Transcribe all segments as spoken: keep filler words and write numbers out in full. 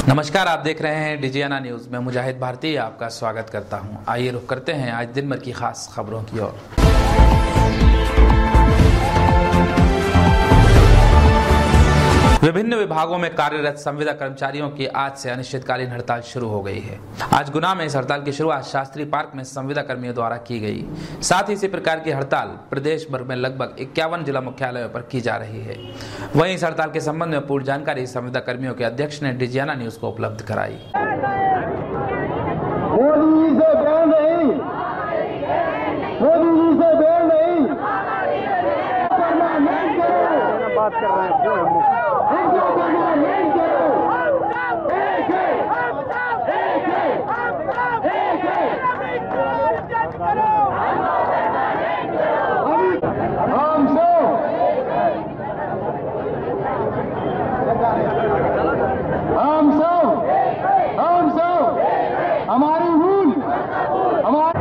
नमस्कार, आप देख रहे हैं डिजियाना न्यूज में मुजाहिद भारती आपका स्वागत करता हूं। आइए रुख करते हैं आज दिन भर की खास खबरों की ओर। विभिन्न विभागों में कार्यरत संविदा कर्मचारियों की आज से अनिश्चितकालीन हड़ताल शुरू हो गई है। आज गुना में इस हड़ताल की शुरुआत शास्त्री पार्क में संविदा कर्मियों द्वारा की गई। साथ ही इसी प्रकार की हड़ताल प्रदेश भर में लगभग इक्यावन जिला मुख्यालयों पर की जा रही है। वहीं इस हड़ताल के संबंध में पूर्ण जानकारी संविदा कर्मियों के अध्यक्ष ने डिजियाना न्यूज को उपलब्ध कराई। मोदी से बैन नहीं, मोदी जी से बैन नहीं, बात कर रहे हैं हम सब हम सब हमारी भूल हमारी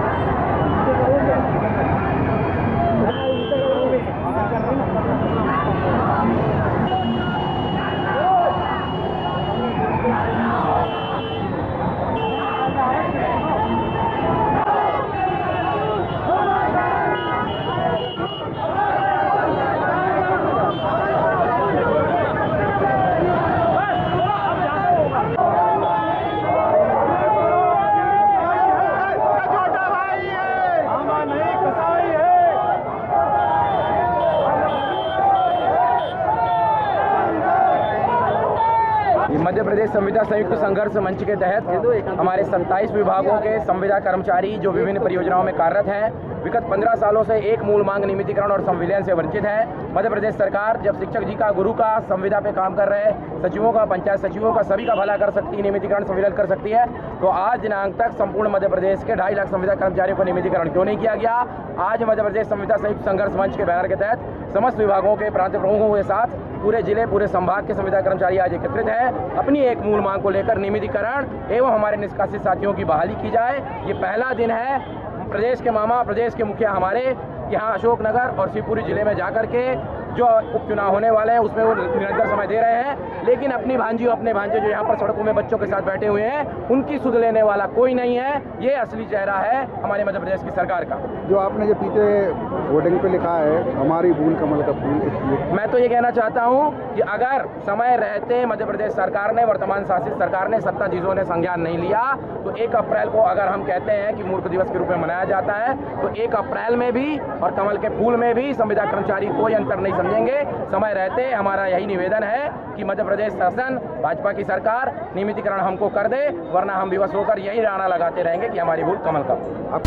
मध्य प्रदेश संविदा संयुक्त संघर्ष मंच के तहत हमारे सत्ताईस विभागों के संविदा कर्मचारी जो विभिन्न परियोजनाओं में कार्यरत हैं, विगत पंद्रह सालों से एक मूल मांग नियमितीकरण और संविलियन से वंचित है। मध्य प्रदेश सरकार जब शिक्षक जी का, गुरु का, संविदा पे काम कर रहे सचिवों का, पंचायत सचिवों का, सभी का भला कर सकती है, नियमितीकरण संविलियन कर सकती है, तो आज दिनांक तक संपूर्ण मध्य प्रदेश के ढाई लाख संविदा कर्मचारियों का नियमितीकरण क्यों नहीं किया गया। आज मध्य प्रदेश संविदा संयुक्त संघर्ष मंच के बैनर के तहत समस्त विभागों के प्रांत प्रमुखों के साथ पूरे जिले, पूरे संभाग के संविदा कर्मचारी आज एकत्रित हैं। अपनी एक मूल मांग को लेकर नियमितीकरण एवं हमारे निष्कासित साथियों की बहाली की जाए। ये पहला दिन है। प्रदेश के मामा, प्रदेश के मुखिया हमारे यहाँ अशोकनगर और शिवपुरी जिले में जाकर के जो उपचुनाव होने वाले हैं उसमें वो निरंतर समय दे रहे हैं, लेकिन अपनी भांजी अपने भांजे जो यहाँ पर सड़कों में बच्चों के साथ बैठे हुए हैं उनकी सुध लेने वाला कोई नहीं है। ये असली चेहरा है हमारे मध्य प्रदेश की सरकार का। जो आपने जो पीछे होर्डिंग पे लिखा है हमारी भूल कमल का फूल, मैं तो ये कहना चाहता हूँ कि अगर समय रहते मध्य प्रदेश सरकार ने, वर्तमान शासित सरकार ने, सत्ता चीजों ने संज्ञान नहीं लिया तो एक अप्रैल को अगर हम कहते हैं कि मूर्ख दिवस के रूप में मनाया जाता है तो एक अप्रैल में भी और कमल के फूल में भी संविदा कर्मचारी कोई अंतर नहीं समझेंगे। समय रहते हमारा यही निवेदन है कि मध्य प्रदेश शासन, भाजपा की सरकार नियमितीकरण हमको कर दे, वरना हम विवश होकर यही राणा लगाते रहेंगे कि हमारी भूल कमल का।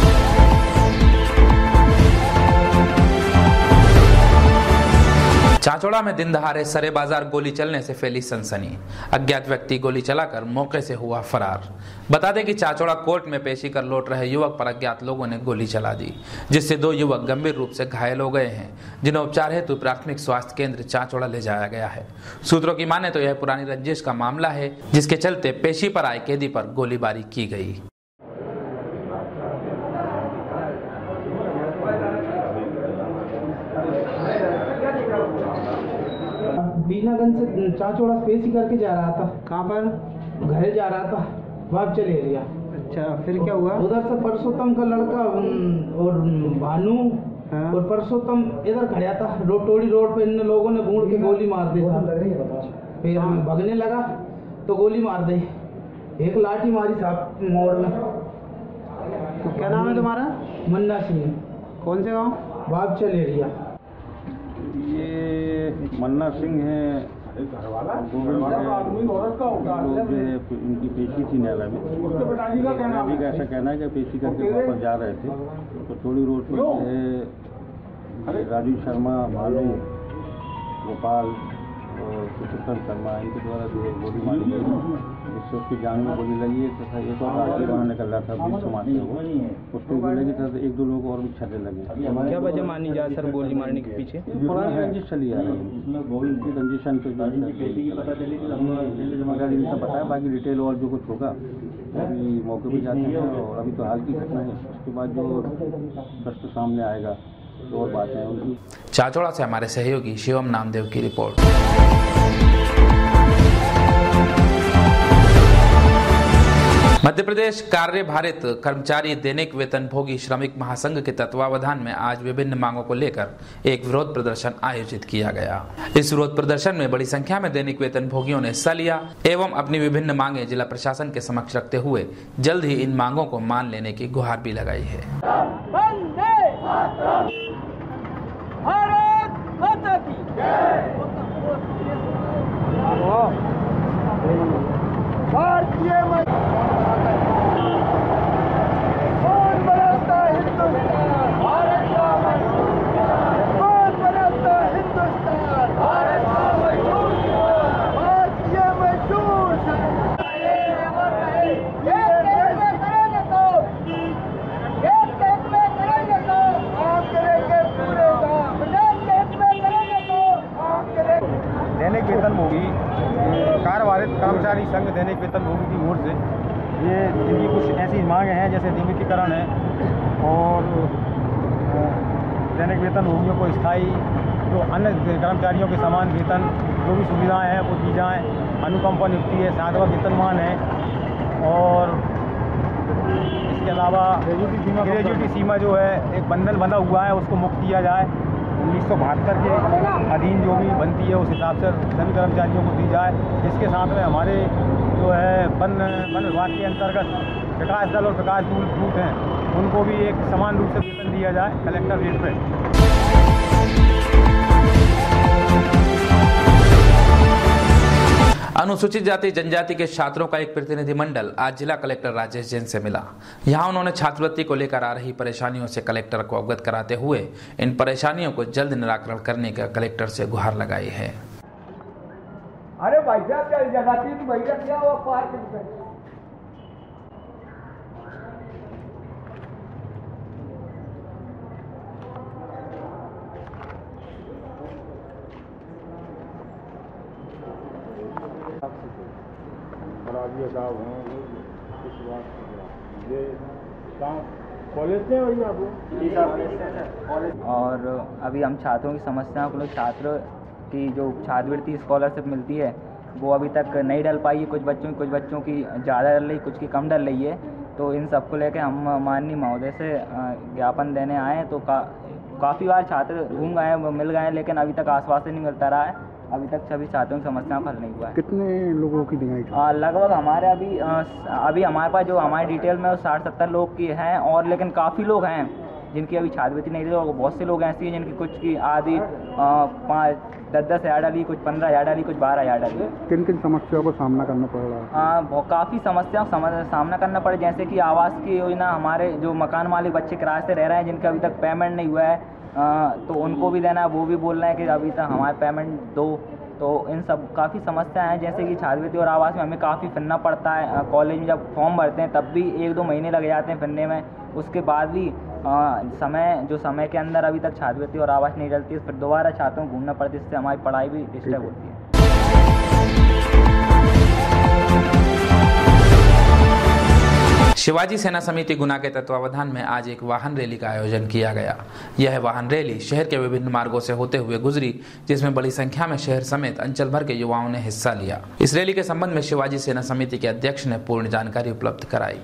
चाचौड़ा में दिन दहाड़े सरे बाजार गोली चलने से फैली सनसनी। अज्ञात व्यक्ति गोली चलाकर मौके से हुआ फरार। बता दें कि चाचौड़ा कोर्ट में पेशी कर लौट रहे युवक पर अज्ञात लोगों ने गोली चला दी, जिससे दो युवक गंभीर रूप से घायल हो गए हैं, जिन्हें उपचार हेतु प्राथमिक स्वास्थ्य केंद्र चाचौड़ा ले जाया गया है। सूत्रों की माने तो यह पुरानी रंजिश का मामला है, जिसके चलते पेशी पर आए कैदी पर गोलीबारी की गई। बीनागंज से चाचौड़ा पेशी करके जा रहा था। कहाँ पर? घर जा रहा था, वाप चले लिया। अच्छा, फिर क्या हुआ? उधर से परसोत्तम का लड़का और भानु और परसोत्तम इधर खड़ा था, रोड टोड़ी रोड पे इन लोगों ने बूढ़ के गोली मार दी। फिर भगने लगा तो गोली मार दी, एक लाठी मारी साहब मोड़ में। तो क्या नाम है तुम्हारा? मन्ना सिंह। कौन से गाँव? वाप चले लिया। ये मन्ना सिंह है, इनकी पेशी थी न्यायालय में। अभी का ऐसा कहना है कि पेशी करके वापस जा रहे थे तो थोड़ी रोड पर जो है राजू शर्मा, भालू, गोपाल और सुचितन शर्मा, इनके द्वारा जो है गोली मारी गई, जिससे उसकी जान में गोली लगी है तथा एक और आदमी वहाँ निकल रहा था बीच समाज से, वो उसको गोली लगी था, एक दो लोगों को और भी छते लगे। क्या वजह मानी जाए सर गोली मारने के पीछे? पुरानी रंजिश चली आ रही है, रंजिशन पे पता है, बाकी डिटेल और जो कुछ होगा अभी मौके पर जाते हैं और अभी तो हाल की घटना है, उसके बाद जो सच सामने आएगा तो और बातें हैं उनकी। चाचौड़ा से हमारे सहयोगी शिवम नामदेव की रिपोर्ट। मध्य प्रदेश कार्य भारित कर्मचारी दैनिक वेतन भोगी श्रमिक महासंघ के तत्वावधान में आज विभिन्न मांगों को लेकर एक विरोध प्रदर्शन आयोजित किया गया। इस विरोध प्रदर्शन में बड़ी संख्या में दैनिक वेतन भोगियों ने हिस्सा लिया एवं अपनी विभिन्न मांगे जिला प्रशासन के समक्ष रखते हुए जल्द ही इन मांगों को मान लेने की गुहार भी लगाई है। दैनिक वेतन भोगी कार्यभारित कर्मचारी संघ दैनिक वेतन भोगी की ओर से ये इनकी कुछ ऐसी मांगें हैं जैसे नियमितीकरण है और दैनिक वेतन भोगियों को स्थायी जो अन्य कर्मचारियों के समान वेतन जो भी सुविधाएं हैं वो दी जाएँ, अनुकंपा नियुक्ति है, सातवां वेतनमान है और इसके अलावा ग्रेजुएटी सीमा जो है एक बंधन बंधा हुआ है उसको मुक्त किया जाए। उन्नीस सौ बहत्तर के अधीन जो भी बनती है उस हिसाब से सभी कर्मचारियों को दी जाए। इसके साथ में हमारे जो है वन वन विभाग के अंतर्गत विकास दल और विकास दूत हैं उनको भी एक समान रूप से वेतन दिया जाए कलेक्टर रेट पे। अनुसूचित जाति जनजाति के छात्रों का एक प्रतिनिधिमंडल आज जिला कलेक्टर राजेश जैन से मिला। यहां उन्होंने छात्रवृत्ति को लेकर आ रही परेशानियों से कलेक्टर को अवगत कराते हुए इन परेशानियों को जल्द निराकरण करने का कलेक्टर से गुहार लगाई है। अरे भाई साहब क्या जगाती तो भैया क्या हुआ पार्क में साहब हैं इस बात ये काम कॉलेज से भैया और अभी हम छात्रों की समस्याओं को छात्र की जो छात्रवृत्ति स्कॉलरशिप मिलती है वो अभी तक नहीं डल पाई है। कुछ बच्चों की कुछ बच्चों की ज़्यादा डल रही, कुछ की कम डल रही है। तो इन सब को लेकर हम माननीय महोदय से ज्ञापन देने आए हैं। तो का, काफ़ी बार छात्र घूम गए हैं, मिल गए हैं, लेकिन अभी तक आश्वासन नहीं मिलता रहा है। अभी तक सभी छात्रों की समस्याओं का हल नहीं हुआ है। कितने लोगों की दिखाई? लगभग हमारे अभी आ, अभी हमारे पास जो हमारे डिटेल में साठ सत्तर लोग की हैं और लेकिन काफ़ी लोग हैं जिनकी अभी छात्रवृत्ति नहीं दी। और बहुत से लोग ऐसे हैं जिनकी कुछ की आधी पाँच दस दस हज़ार डाली, कुछ पंद्रह हज़ार डाली, कुछ बारह हज़ार डाली। किन किन समस्याओं को सामना करना पड़ रहा है? हाँ, काफ़ी समस्याओं का सामना करना पड़े, जैसे कि आवास की योजना। हमारे जो मकान मालिक बच्चे किराए से रह रहे हैं जिनका अभी तक पेमेंट नहीं हुआ है, आ, तो उनको भी देना है। वो भी बोल रहे हैं कि अभी तक हमारे पेमेंट दो। तो इन सब काफ़ी समस्याएं हैं, जैसे कि छात्रवृत्ति और आवास में हमें काफ़ी फिरना पड़ता है। कॉलेज में जब फॉर्म भरते हैं तब भी एक दो महीने लग जाते हैं फिरने में। उसके बाद भी आ, समय जो समय के अंदर अभी तक छात्रवृत्ति और आवास नहीं डलती है, फिर दोबारा छात्रों को घूमना पड़ता है, इससे हमारी पढ़ाई भी डिस्टर्ब होती है। शिवाजी सेना समिति गुना के तत्वावधान में आज एक वाहन रैली का आयोजन किया गया। यह वाहन रैली शहर के विभिन्न मार्गों से होते हुए गुजरी, जिसमें बड़ी संख्या में शहर समेत अंचल भर के युवाओं ने हिस्सा लिया। इस रैली के संबंध में शिवाजी सेना समिति के अध्यक्ष ने पूर्ण जानकारी उपलब्ध कराई।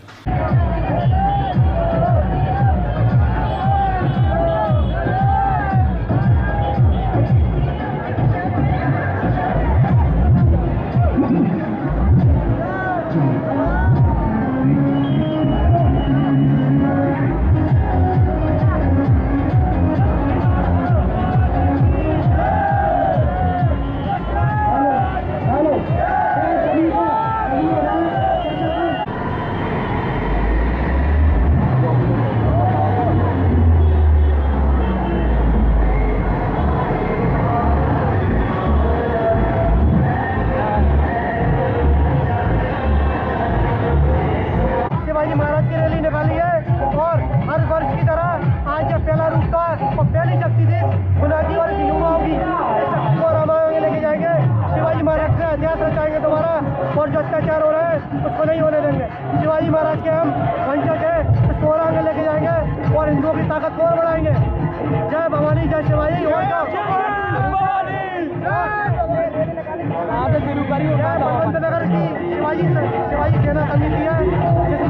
और जो अत्याचार हो रहे हैं उसको नहीं होने देंगे। शिवाजी महाराज के हम वंशज हैं, उसको और आगे लेके जाएंगे और हिंदुओं की ताकत को और बढ़ाएंगे। जय भवानी, जय शिवाजी। भगवंत नगर की शिवाजी शिवाजी सेना समिति है।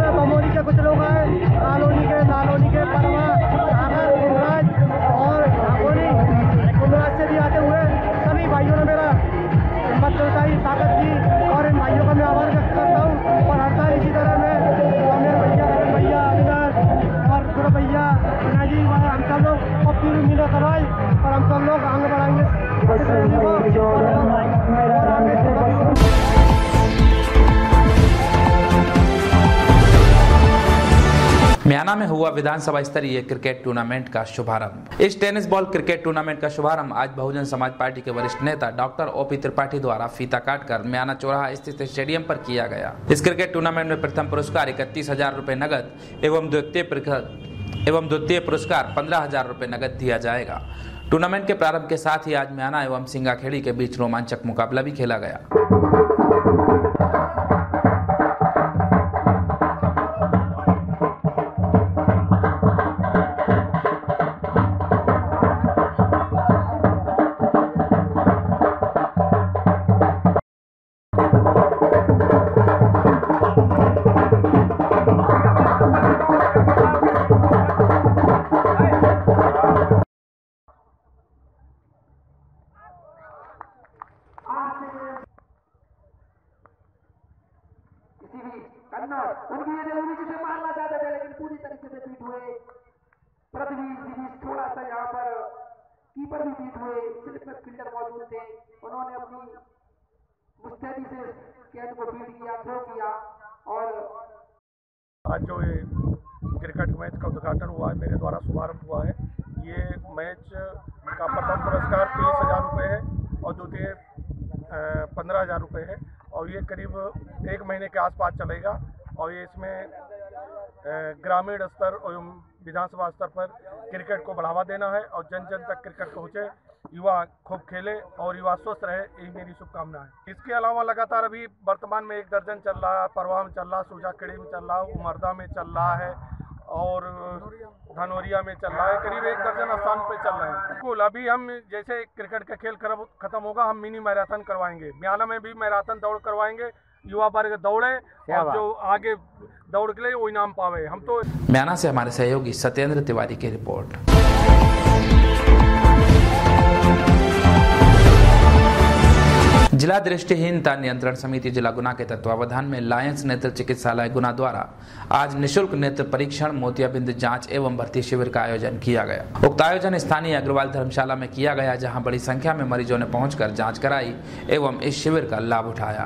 ने करवाई और हम सब लोग आगे बढ़ाएंगे और आगे। म्याना में हुआ विधानसभा स्तरीय क्रिकेट टूर्नामेंट का शुभारंभ। इस टेनिस बॉल क्रिकेट टूर्नामेंट का शुभारंभ आज बहुजन समाज पार्टी के वरिष्ठ नेता डॉक्टर ओपी त्रिपाठी द्वारा फीता काटकर म्याना चौराहा स्थित स्टेडियम पर किया गया। इस क्रिकेट टूर्नामेंट में प्रथम पुरस्कार इकतीस हजार रूपए नगद एवं द्वितीय एवं द्वितीय पुरस्कार पंद्रह हजार रूपए नगद दिया जाएगा। टूर्नामेंट के प्रारंभ के साथ ही आज म्याना एवं सिंगाखेड़ी के बीच रोमांचक मुकाबला भी खेला गया। उनकी ये डिलीवरी जिसे मारना चाहते थे लेकिन पूरी तरीके से बीट हुए। पृथ्वी सीरीज थोड़ा सा यहाँ पर कीपर भी बीट हुए। सिर्फ में फील्डर मौजूद थे, उन्होंने अपनी मुस्तैदी से गेंद को बीट किया, थ्रो किया। और आज जो ये क्रिकेट मैच का उद्घाटन हुआ है, मेरे द्वारा शुभारंभ हुआ है। ये मैच का प्रथम पुरस्कार तीस हजार रुपये है और द्वितीय पंद्रह हजार रुपये है और ये करीब एक महीने के आसपास चलेगा। और ये इसमें ग्रामीण स्तर एवं विधानसभा स्तर पर क्रिकेट को बढ़ावा देना है और जन जन तक क्रिकेट पहुँचे, युवा खूब खेले और युवा स्वस्थ रहे, यही मेरी शुभकामना है। इसके अलावा लगातार अभी वर्तमान में एक दर्जन चल रहा है, परवा में चल रहा है, सूजाखेड़ी में चल रहा है, उमरदा में चल रहा है और धनौरिया में चल रहा है। करीब एक दर्जन स्थान पे चल रहे हैं। बिल्कुल, अभी हम जैसे क्रिकेट का खेल खत्म होगा, हम मिनी मैराथन करवाएंगे। म्याना में भी मैराथन दौड़ करवाएंगे, युवा वर्ग दौड़े और जो आगे दौड़ के लिए वो इनाम पावे। हम तो म्याना से हमारे सहयोगी सत्येंद्र तिवारी की रिपोर्ट। जिला दृष्टिहीनता नियंत्रण समिति जिला गुना के तत्वावधान में लायंस नेत्र चिकित्सालय गुना द्वारा आज निशुल्क नेत्र परीक्षण, मोतियाबिंद जांच एवं भर्ती शिविर का आयोजन किया गया। उक्त आयोजन स्थानीय अग्रवाल धर्मशाला में किया गया, जहां बड़ी संख्या में मरीजों ने पहुंचकर जांच कराई एवं इस शिविर का लाभ उठाया।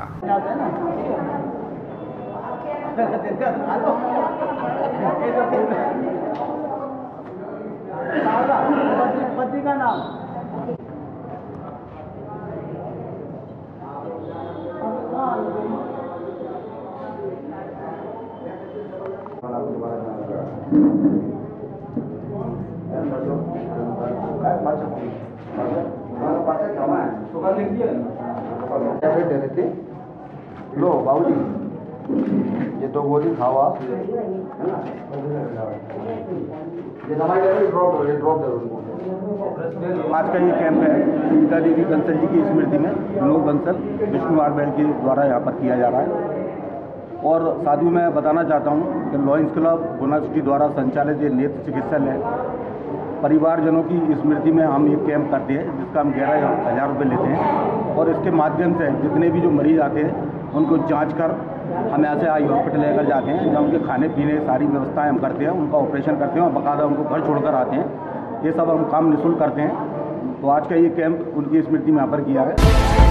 लो बाबूजी, ये दो गोली खाओ आप, है ना? ये दवाई दे ड्रॉप दो, ये ड्रॉप दो उनको। आज का ये कैंप है सीता देवी बंसल जी की स्मृति में विनोद बंसल विष्णु आरबेल के द्वारा यहाँ पर किया जा रहा है। और साथ ही मैं बताना चाहता हूँ कि लॉयंस क्लब गुना सिटी द्वारा संचालित ये नेत्र चिकित्सालय परिवारजनों की स्मृति में हम ये कैंप करते हैं, जिसका हम ग्यारह हज़ार रुपये लेते हैं। और इसके माध्यम से जितने भी जो मरीज आते हैं उनको जांच कर हम यहाँ से आई हॉस्पिटल लेकर जाते हैं, जहाँ उनके खाने पीने सारी व्यवस्थाएं हम करते हैं, उनका ऑपरेशन करते हैं और बाकायदा उनको घर छोड़कर आते हैं। ये सब हम काम निःशुल्क करते हैं। तो आज का ये कैंप उनकी स्मृति में यहाँ पर किया है।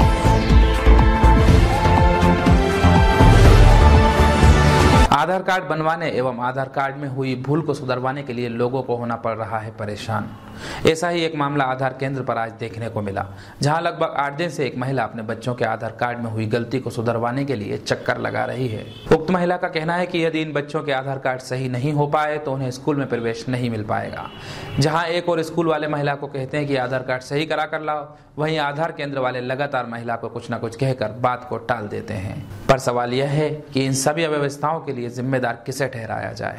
आधार कार्ड बनवाने एवं आधार कार्ड में हुई भूल को सुधरवाने के लिए लोगों को होना पड़ रहा है परेशान। ऐसा ही एक मामला आधार केंद्र पर आज देखने को मिला, जहां लगभग आठ दिन से एक महिला अपने बच्चों के आधार कार्ड में हुई गलती को सुधरवाने के लिए चक्कर लगा रही है। उक्त महिला का कहना है कि यदि इन बच्चों के आधार कार्ड सही नहीं हो पाए तो उन्हें स्कूल में प्रवेश नहीं मिल पाएगा। जहाँ एक और स्कूल वाले महिला को कहते हैं कि आधार कार्ड सही करा कर लाओ, वहीं आधार केंद्र वाले लगातार महिला को कुछ न कुछ कहकर बात को टाल देते हैं। पर सवाल यह है कि इन सभी अव्यवस्थाओं के लिए जिम्मेदार किसे ठहराया जाए।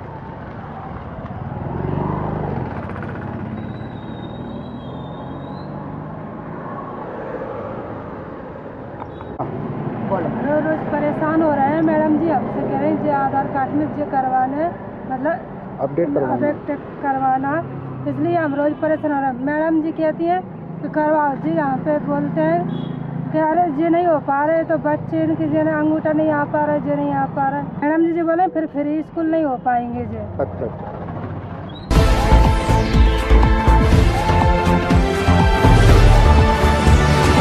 रोज रोज परेशान हो रहे हैं मैडम जी, हमसे कह रहे हैं जो आधार कार्ड में जो करवाना मतलब अपडेट करवाना अपडेट करवाना, इसलिए हम रोज परेशान हो रहे हैं। मैडम जी कहती है कि करवाओ जी, यहाँ पे बोलते हैं कि अरे जी नहीं हो पा रहे तो बच्चे इनके जो है अंगूठा नहीं आ पा रहा, जो नहीं आ पा रहा। मैडम जी जो बोले फिर फ्री स्कूल नहीं हो पाएंगे जी। अच्छा अच्छा।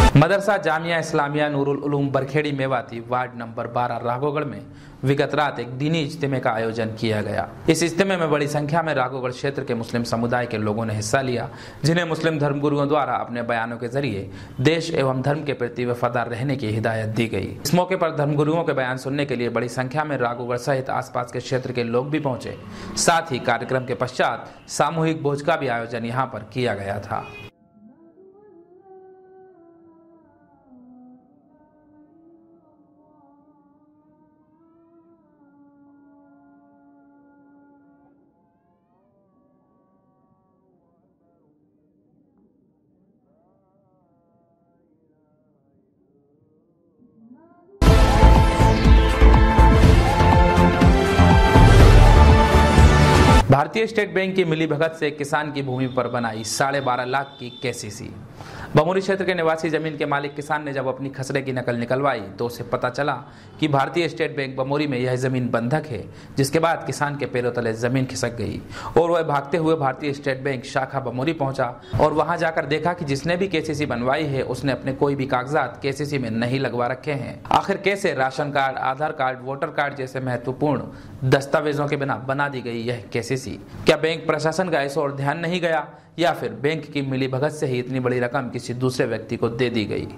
मदरसा जामिया इस्लामिया नूरुल उलूम बरखेड़ी मेवाती वार्ड नंबर बारह राघोगढ़ में विगत रात एक दीनी इज्तिमे का आयोजन किया गया। इस इज्तिमे में बड़ी संख्या में राघोगढ़ क्षेत्र के मुस्लिम समुदाय के लोगों ने हिस्सा लिया, जिन्हें मुस्लिम धर्मगुरुओं द्वारा अपने बयानों के जरिए देश एवं धर्म के प्रति वफादार रहने की हिदायत दी गई। इस मौके पर धर्मगुरुओं के बयान सुनने के लिए बड़ी संख्या में राघोगढ़ सहित आसपास के क्षेत्र के लोग भी पहुंचे। साथ ही कार्यक्रम के पश्चात सामूहिक भोज का भी आयोजन यहाँ पर किया गया था। भारतीय स्टेट बैंक की मिलीभगत से किसान की भूमि पर बनाई साढ़े बारह लाख की केसीसी। बमोरी क्षेत्र के निवासी जमीन के मालिक किसान ने जब अपनी खसरे की नकल निकलवाई तो उसे पता चला कि भारतीय स्टेट बैंक बमोरी में यह जमीन बंधक है, जिसके बाद किसान के पैरों तले जमीन खिसक गई और वह भागते हुए भारतीय स्टेट बैंक शाखा बमोरी पहुंचा और वहां जाकर देखा कि जिसने भी केसीसी बनवाई है उसने अपने कोई भी कागजात केसीसी में नहीं लगवा रखे हैं। आखिर कैसे ration card, Aadhaar card, voter card जैसे महत्वपूर्ण दस्तावेजों के बिना बना दी गई यह केसीसी? क्या बैंक प्रशासन का इस ओर ध्यान नहीं गया या फिर बैंक की मिलीभगत से ही इतनी बड़ी रकम किसी दूसरे व्यक्ति को दे दी गई?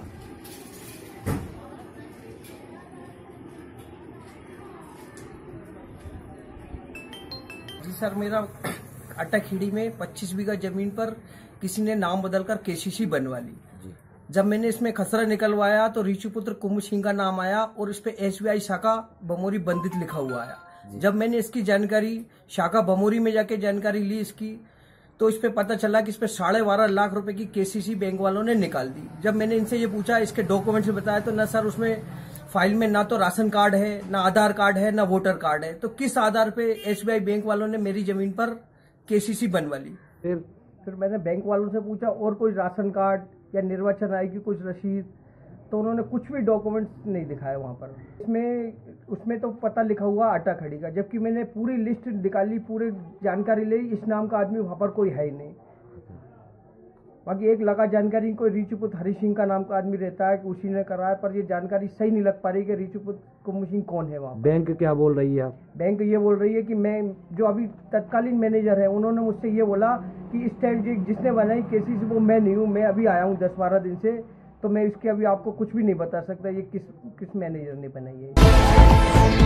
जी सर, मेरा अट्टाखेड़ी में पच्चीस बीघा जमीन पर किसी ने नाम बदलकर केसीसी बनवा ली। जब मैंने इसमें खसरा निकलवाया तो ऋषिपुत्र कुंभ सिंह का नाम आया और इस पे एसबीआई शाखा बमोरी बंधित लिखा हुआ आया। जब मैंने इसकी जानकारी शाखा बमोरी में जाके जानकारी ली इसकी, तो इस पे पता चला कि इस पे साढ़े बारह लाख रुपए की केसीसी बैंक वालों ने निकाल दी। जब मैंने इनसे ये पूछा इसके डॉक्यूमेंट्स बताया तो ना सर उसमें फाइल में ना तो राशन कार्ड है, ना आधार कार्ड है, ना वोटर कार्ड है। तो किस आधार पे एसबीआई बैंक वालों ने मेरी जमीन पर केसीसी बनवा ली? फिर फिर मैंने बैंक वालों से पूछा और कोई राशन कार्ड या निर्वाचन आयोग की कुछ रसीद, तो उन्होंने कुछ भी डॉक्यूमेंट्स नहीं दिखाया वहाँ पर। इसमें उसमें तो पता लिखा हुआ अट्टाखेड़ी का, जबकि मैंने पूरी लिस्ट निकाली, पूरी जानकारी ली, इस नाम का आदमी वहाँ पर कोई है ही नहीं। बाकी एक लगा जानकारी कोई ऋषिपुत्र हरि सिंह का नाम का आदमी रहता है कि उसी ने करा है, पर ये जानकारी सही नहीं लग पा रही कि ऋषिपुत्र कुंभ सिंह कौन है वहाँ। बैंक क्या बोल रही है? बैंक ये बोल रही है कि मैं जो अभी तत्कालीन मैनेजर है उन्होंने मुझसे ये बोला कि इस टाइम जिसने बनाई केसीसी वो मैं नहीं हूँ, मैं अभी आया हूँ दस बारह दिन से, तो मैं इसके अभी आपको कुछ भी नहीं बता सकता ये किस किस मैनेजर ने बनाई है।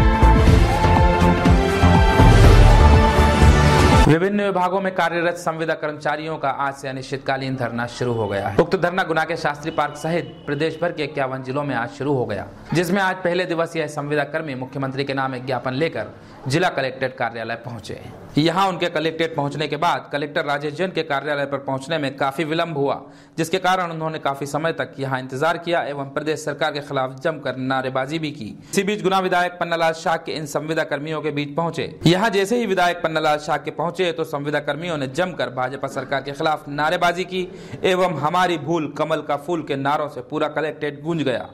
विभिन्न विभागों में कार्यरत संविदा कर्मचारियों का आज से अनिश्चितकालीन धरना शुरू हो गया है। उक्त धरना गुना के शास्त्री पार्क सहित प्रदेश भर के इक्यावन जिलों में आज शुरू हो गया, जिसमें आज पहले दिवस यह संविदा कर्मी मुख्यमंत्री के नाम एक ज्ञापन लेकर जिला कलेक्ट्रेट कार्यालय पहुंचे। यहां उनके कलेक्ट्रेट पहुंचने के बाद कलेक्टर राजेश जैन के कार्यालय पर पहुंचने में काफी विलंब हुआ, जिसके कारण उन्होंने काफी समय तक यहां इंतजार किया एवं प्रदेश सरकार के खिलाफ जमकर नारेबाजी भी की। इसी बीच गुना विधायक पन्नालाल शाह के इन संविदा कर्मियों के बीच पहुंचे। यहाँ जैसे ही विधायक पन्नालाल शाह के पहुंचे तो संविदा कर्मियों ने जमकर भाजपा सरकार के खिलाफ नारेबाजी की एवं हमारी भूल कमल का फूल के नारों से पूरा कलेक्ट्रेट गूंज गया।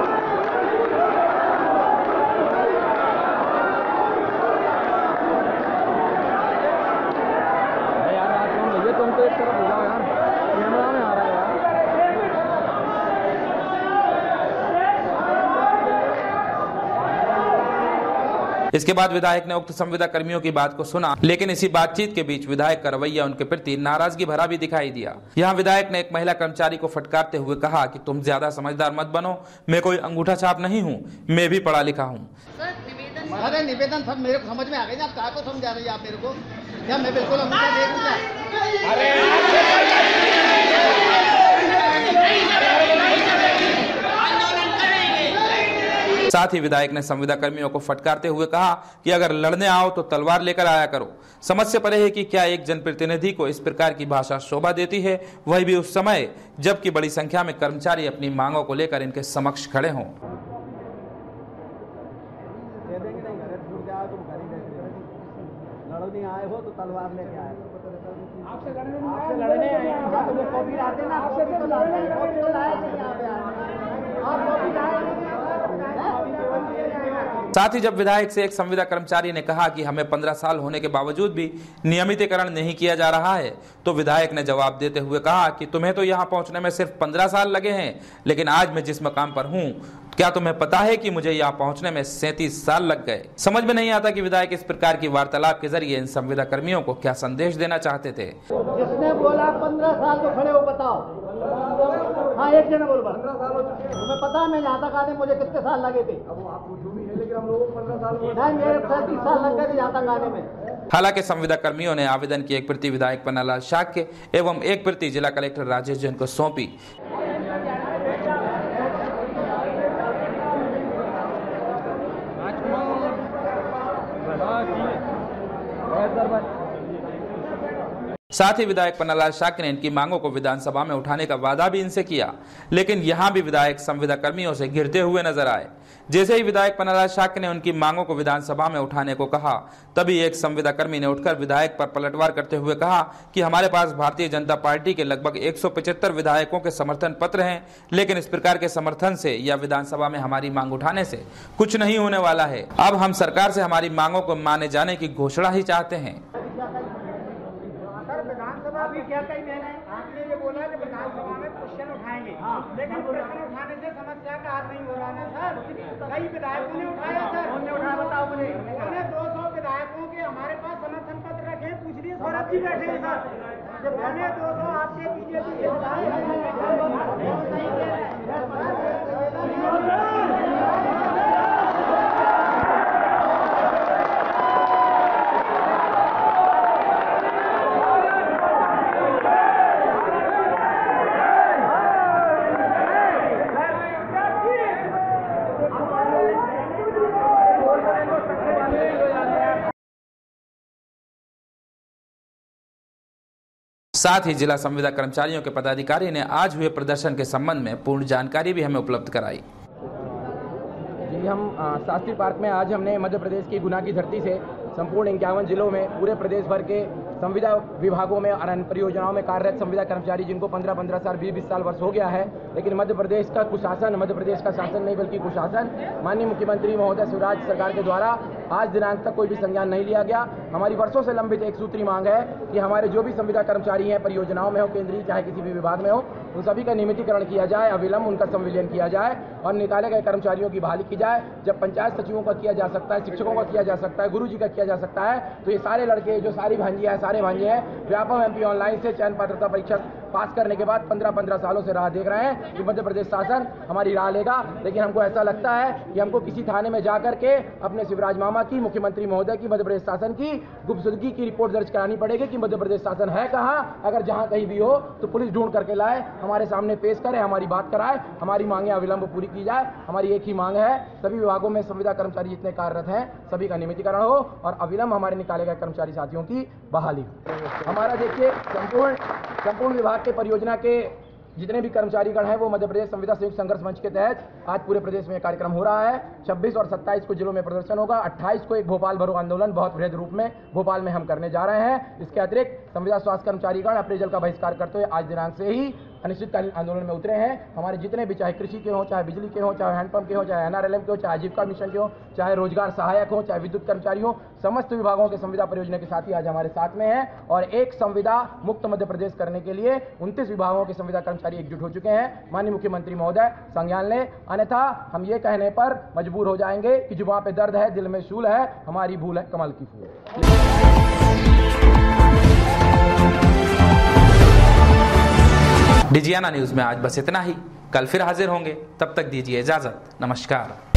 इसके बाद विधायक ने उक्त संविदा कर्मियों की बात को सुना, लेकिन इसी बातचीत के बीच विधायक का रवैया उनके प्रति नाराजगी भरा भी दिखाई दिया। यहाँ विधायक ने एक महिला कर्मचारी को फटकारते हुए कहा कि तुम ज्यादा समझदार मत बनो, मैं कोई अंगूठा छाप नहीं हूँ, मैं भी पढ़ा लिखा हूँ। अरे निवेदन सब मेरे को समझ में आ गई, आप कहाँ को समझा रही है आप मेरे को? क्या मैं बिल्कुल अंगूठा देखूंगा? साथ ही विधायक ने संविदा कर्मियों को फटकारते हुए कहा कि अगर लड़ने आओ तो तलवार लेकर आया करो। समझ से परे है कि क्या एक जनप्रतिनिधि को इस प्रकार की भाषा शोभा देती है, वही भी उस समय जबकि बड़ी संख्या में कर्मचारी अपनी मांगों को लेकर इनके समक्ष खड़े हों। लड़ने आए हो तो तलवार लेके आए हो। आपसे लड़ने आपसे लड़ने आए हैं तो वो कॉपी लाते ना, आपसे भी तो लाते हैं, कॉपी तो लाए थे यहाँ पे आए। आप कॉपी लाए साथ ही जब विधायक से एक संविदा कर्मचारी ने कहा कि हमें पंद्रह साल होने के बावजूद भी नियमितीकरण नहीं किया जा रहा है, तो विधायक ने जवाब देते हुए कहा कि तुम्हें तो यहाँ पहुँचने में सिर्फ पंद्रह साल लगे हैं, लेकिन आज मैं जिस मकाम पर हूँ, क्या तुम्हें पता है कि मुझे यहाँ पहुँचने में सैंतीस साल लग गए। समझ में नहीं आता कि विधायक इस प्रकार की वार्तालाप के जरिए इन संविदा कर्मियों को क्या संदेश देना चाहते थे। जिसने बोला पंद्रह साल तो खड़े हो बताओ। हाँ, एक जने बोल पंद्रह साल तुम्हें पता है मैं यहाँ तक आने मुझे कितने साल लगे थे? अब आप जो भी है, लेकिन हम लोगों को पंद्रह साल नहीं, मेरे सैंतीस साल लग गए थे यहाँ तक आने में। हालांकि संविदा कर्मियों ने आवेदन की एक प्रति विधायक पन्नालाल शाक्य एवं एक प्रति जिला कलेक्टर राजेश जैन को सौंपी। साथ ही विधायक पन्नालाल शाक्य ने इनकी मांगों को विधानसभा में उठाने का वादा भी इनसे किया, लेकिन यहां भी विधायक संविदा कर्मियों से घिरते हुए नजर आए। जैसे ही विधायक पन्नालाल शाक्य ने उनकी मांगों को विधानसभा में उठाने को कहा, तभी एक संविदा कर्मी ने उठकर विधायक पर पलटवार करते हुए कहा कि हमारे पास भारतीय जनता पार्टी के लगभग एक सौ पचहत्तर विधायकों के समर्थन पत्र हैं, लेकिन इस प्रकार के समर्थन से या विधानसभा में हमारी मांग उठाने से कुछ नहीं होने वाला है। अब हम सरकार से हमारी मांगों को माने जाने की घोषणा ही चाहते हैं। विधानसभा भी क्या कही मैंने आपने ये बोला कि विधानसभा में क्वेश्चन उठाएंगे, लेकिन क्वेश्चन उठाने से समस्या का हल नहीं हो रहा ना सर। कई विधायकों ने उठाया सर, उन्होंने उठाया बताओ मुझे। उन्होंने दो सौ विधायकों के हमारे पास समर्थन पत्र रखे, पूछ लिए सौरभ जी बैठे हैं सर, जब मैंने दो सौ आपके बीजेपी के साथ ही जिला संविदा कर्मचारियों के पदाधिकारी ने आज हुए प्रदर्शन के संबंध में पूर्ण जानकारी भी हमें उपलब्ध कराई। जी, हम शास्त्री पार्क में आज हमने मध्य प्रदेश की गुना की धरती से संपूर्ण इक्यावन जिलों में पूरे प्रदेश भर के संविदा विभागों में और अन्य परियोजनाओं में कार्यरत संविदा कर्मचारी जिनको पंद्रह पंद्रह साल बीस बीस साल वर्ष हो गया है, लेकिन मध्य प्रदेश का कुशासन, मध्य प्रदेश का शासन नहीं बल्कि कुशासन माननीय मुख्यमंत्री महोदय शिवराज सरकार के द्वारा आज दिनांक तक कोई भी संज्ञान नहीं लिया गया। हमारी वर्षों से लंबित एक सूत्री मांग है कि हमारे जो भी संविदा कर्मचारी हैं, परियोजनाओं में हो, केंद्रीय चाहे किसी भी विभाग में हो, उन सभी का नियमितीकरण किया जाए, अविलंब उनका संविलियन किया जाए और निकाले गए कर्मचारियों की बहाली की जाए। जब पंचायत सचिवों का किया जा सकता है, शिक्षकों का किया जा सकता है, गुरु जी का किया जा सकता है, तो ये सारे लड़के जो सारी भांजियाँ हैं, सारे भांजे हैं, व्यापक एमपी ऑनलाइन से चयन पात्रता परीक्षा पास करने के बाद पंद्रह पंद्रह सालों से राह देख रहे हैं कि मध्य प्रदेश शासन हमारी राह लेगा। लेकिन हमको ऐसा लगता है कि हमको किसी थाने में जा करके अपने शिवराज मामा की, मुख्यमंत्री महोदय की, मध्य प्रदेश शासन की गुमशुदगी की रिपोर्ट दर्ज करानी पड़ेगी कि मध्य प्रदेश शासन है कहाँ। अगर जहाँ कहीं भी हो तो पुलिस ढूंढ करके लाए, हमारे सामने पेश करे, हमारी बात कराए, हमारी मांगे अविलंब पूरी की जाए। हमारी एक ही मांग है, सभी विभागों में संविदा कर्मचारी जितने कार्यरत हैं सभी का नियमितीकरण हो और अविलंब हमारे निकाले गए कर्मचारी साथियों की बहाली। हमारा देखिए संपूर्ण संपूर्ण विभाग के परियोजना के जितने भी कर्मचारीगण हैं वो मध्य प्रदेश संविदा संयुक्त संघर्ष मंच के तहत आज पूरे प्रदेश में कार्यक्रम हो रहा है। छब्बीस और सत्ताईस को जिलों में प्रदर्शन होगा। अट्ठाईस को एक भोपाल भरो आंदोलन बहुत बृहद रूप में भोपाल में हम करने जा रहे हैं। इसके अतिरिक्त संविदा स्वास्थ्य कर्मचारीगण अप्रेजल का बहिष्कार करते हुए आज दिनांक से ही अनिश्चितकालीन आंदोलन में उतरे हैं। हमारे जितने भी, चाहे कृषि के हों, चाहे बिजली के हों, चाहे हैंडपंप के हों, चाहे एनआरएलएम के हों, चाहे आजीविका मिशन के हों, चाहे रोजगार सहायक हों, चाहे विद्युत कर्मचारी हों, समस्त विभागों के संविदा परियोजना के साथी आज हमारे साथ में हैं और एक संविदा मुक्त मध्य प्रदेश करने के लिए उनतीस विभागों के संविदा कर्मचारी एकजुट हो चुके हैं। माननीय मुख्यमंत्री महोदय संज्ञान लें, अन्यथा हम ये कहने पर मजबूर हो जाएंगे कि जुबान पे दर्द है, दिल में शूल है, हमारी भूल है कमल की फूल। डिजियाना न्यूज में आज बस इतना ही। कल फिर हाजिर होंगे, तब तक दीजिए इजाजत। नमस्कार।